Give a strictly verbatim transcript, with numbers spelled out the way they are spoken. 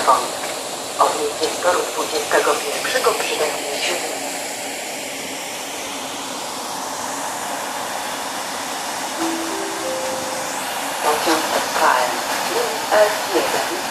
dzwoni. Od inwestorów dwudziestego pierwszego przydajmy się. Pociąg S K M S jeden